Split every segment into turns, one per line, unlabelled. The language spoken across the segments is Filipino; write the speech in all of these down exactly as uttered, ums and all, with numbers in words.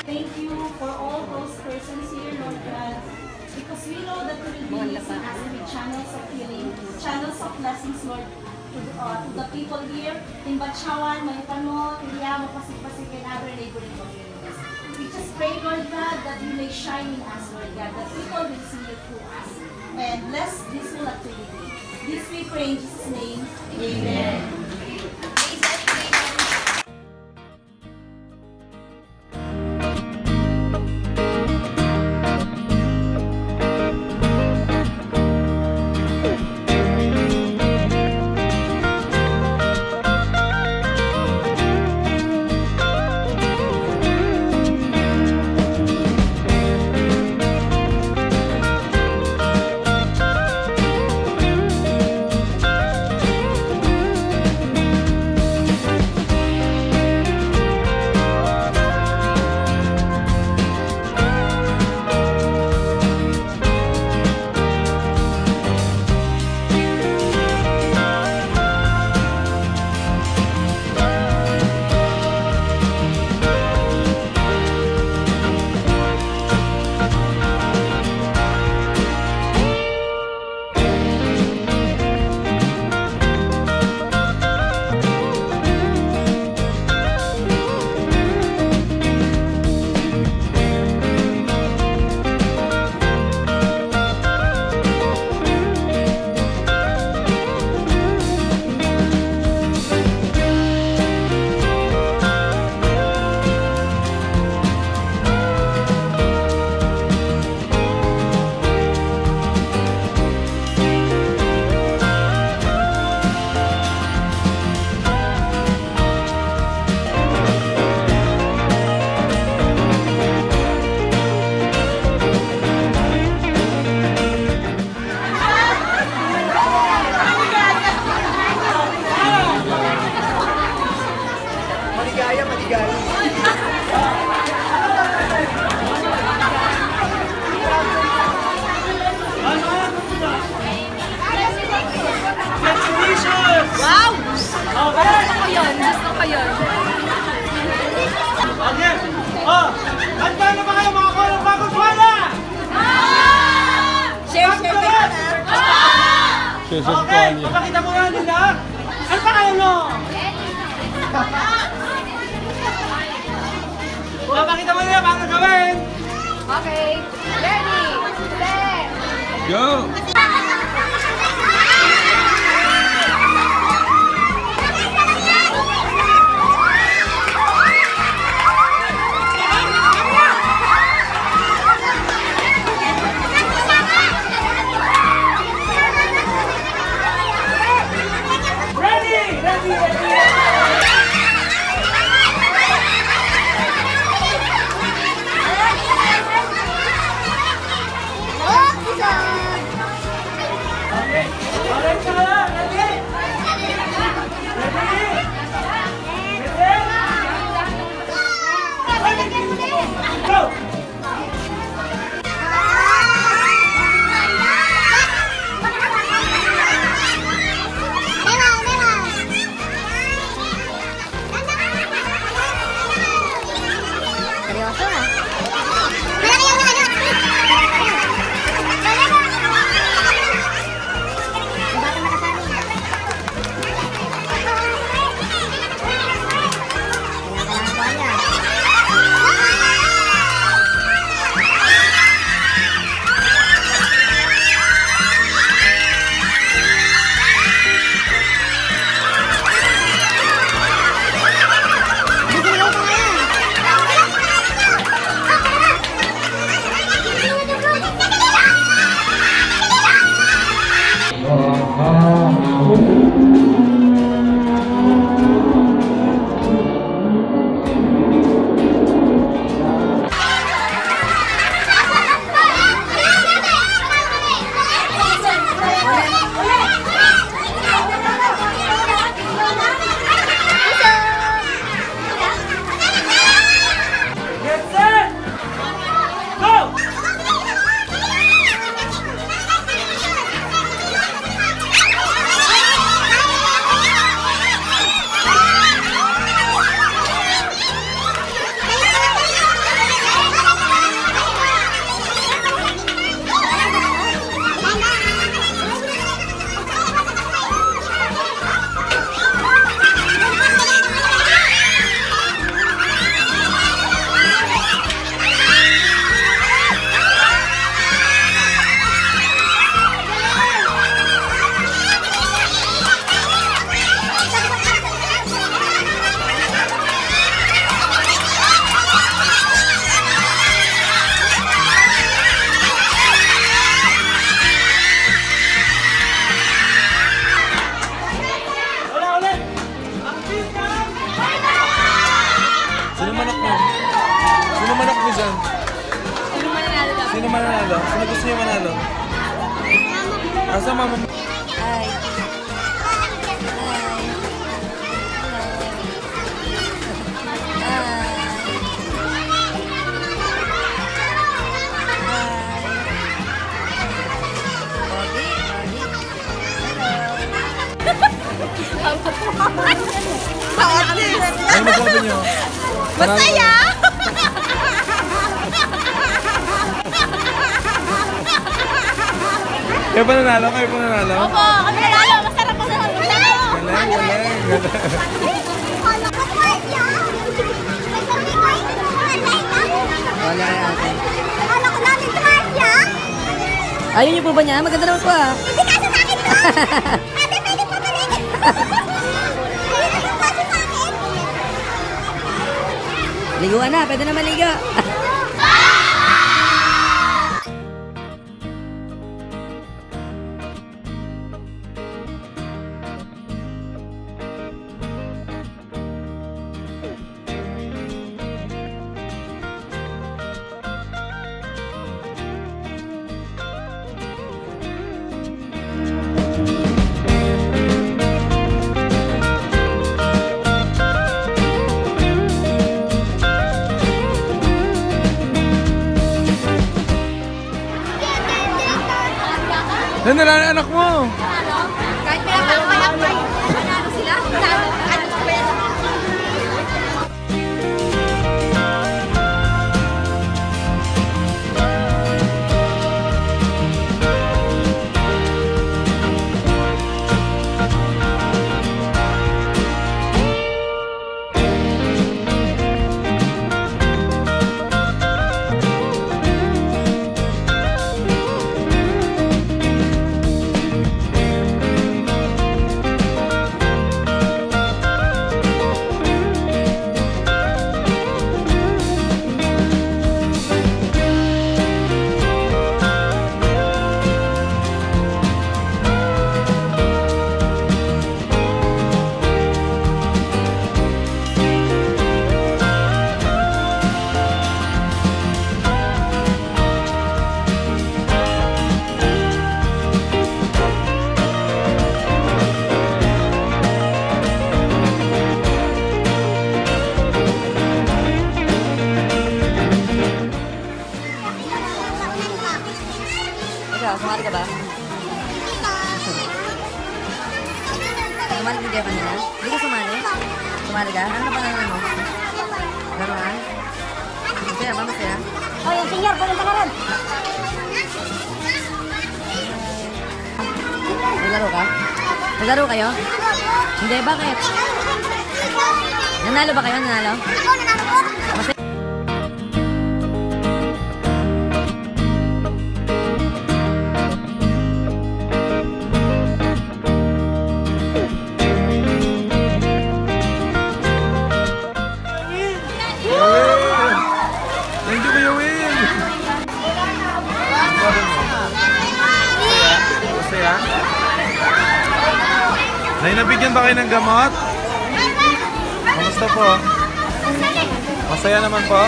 Thank you for all those persons here, Lord God, because we know that we will be using us to be channels of healing, channels of blessings, Lord, to the, uh, to the people here in Batchawan, Malipano, Iliamo, Pasig-Pasig, and other neighboring communities. We just pray, Lord God, that you may shine in us, Lord God, that people will see you through us, and bless this whole activity. This we pray in Jesus' name. Amen.
Maligaya, maligaya.
Wow! Gusto ko yun, gusto ko yun.
Okay. Oh, handa na ba kayo mga kolong bagong wala?
Share, share, share.
Okay, papakita mo nga nila. Ano pa kayo no? Papakita mo nila paano gawin.
Okay, ready, set,
go! dyan?
Sino mananalo dapat?
Sino mananalo? Sino gusto niyo manalo? Asa mama mo?
Ay.
Ano masabi niyo?
Masaya!
Kayo pa nanalo? Kayo pa nanalo?
Opo, kami nanalo. Masarap po sa maglaro.
Galing, galing.
Wala ate.
Ano ko namin si Marcia?
Ayun niyo po ba niya? Maganda naman po ah.
Hindi kasi sa akin to! Ate, pwede pa balik! Ayun na yung kasi sa akin!
Liguan na, pwede na maligo.
Ano na anak mo?
Kahit pinapakapay-apay, manalo sila. Manalo. Ano sa pera? Ikaw, sumali ka ba? Sumali ka kanina? Hindi ka sumali? Sumali ka? Ano na pangalan mo? Garuan? Masaya ba? Masaya?
O, yung senior, pumunta ka rin!
Naglaro ka? Naglaro kayo? Hindi, bakit? Nanalo ba kayo? Nanalo?
Ako, nanalo ko!
Masaya?
Thank you, Kuya Will! Masaya? Nay, nabigyan ba kayo ng gamot? Kamusta po? Masaya naman po?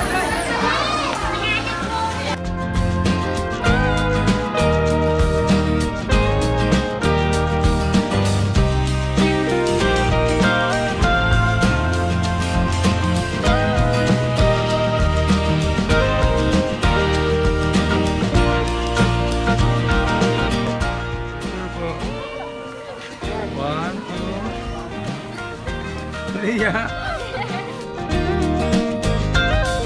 One, two, three, yeah.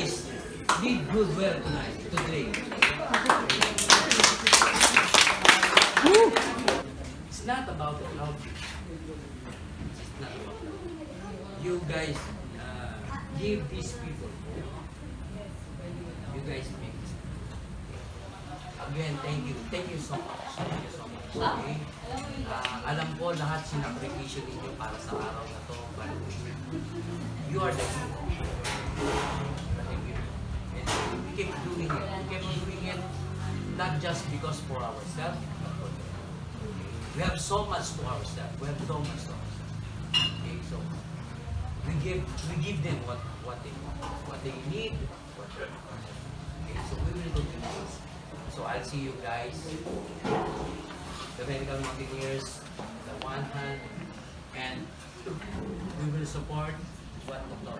guys did good well tonight, today. It's not about the crowd. It's not about the crowd. You guys uh, give these people. You guys make this. Again, thank you. Thank you so much. Thank you so much. Okay? Uh, alam ko lahat sinakripisyo ninyo para sa araw na to. But you are the hero. And we keep doing it. We keep doing it not just because for ourselves, but for them. We have so much to ourselves. We have so much to ourselves. Okay, so we give we give them what what they what they need. What they want. Okay, so we will continue this. So I'll see you guys. The medical mountaineers, the one hand, and we will support what the Lord.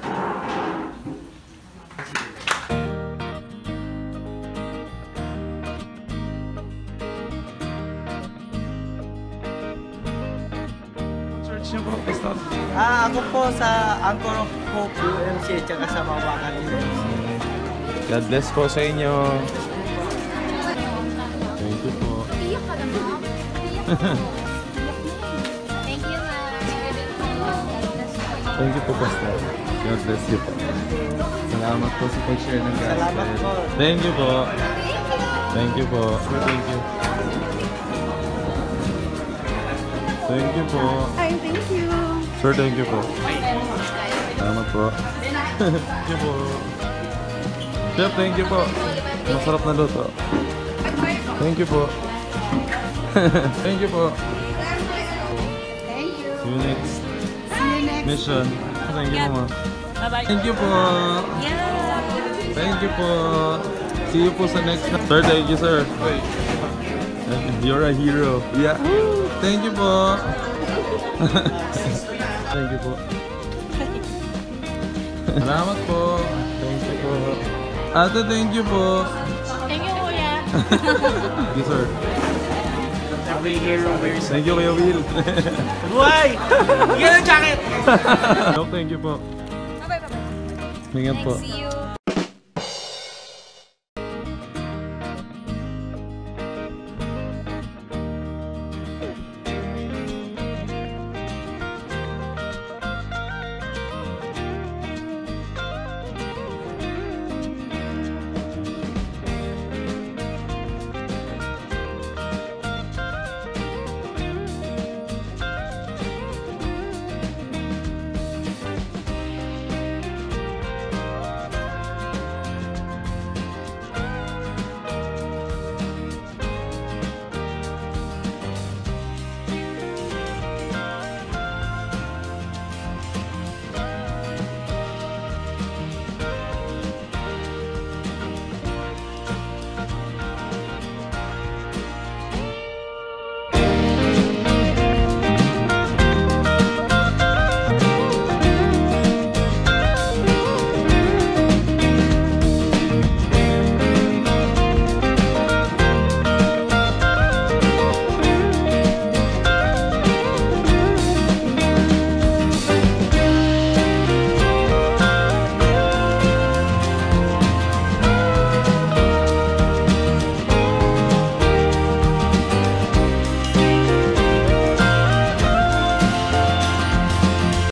Church niyo po, Pastor.
Ah, ako po sa Anchor of Hope U M C at saka sa Mawakan U M C.
God bless po sa inyo. Thank you po.
Thank you, ma'am.
Thank you po, Pastor. God bless you po. Salamat po sa pag-share ng gospel.
Salamat po.
Thank you po. Thank you po. Thank you. Thank you po.
Ay, thank you.
Sir, thank you po. Salamat po. Thank you po. Chef, thank you po. Masarap na luto. Thank you po. Thank you po.
Thank you.
See you next
See you next.
mission. Thank you po.
Bye-bye.
Thank you po. Thank you po. See you po sa next. Sir, thank you, sir. You're a hero. Yeah. Thank you po. Thank you po. Salamat po. Thank you po. Ate, thank you po.
Thank you, Kuya.
Thank you, sir.
Every hero wears
Thank you, Kuya Will.
Buhay! Bigyan ng jacket!
No, thank you po.
Bye-bye, bye-bye.
Ingat po.
See you.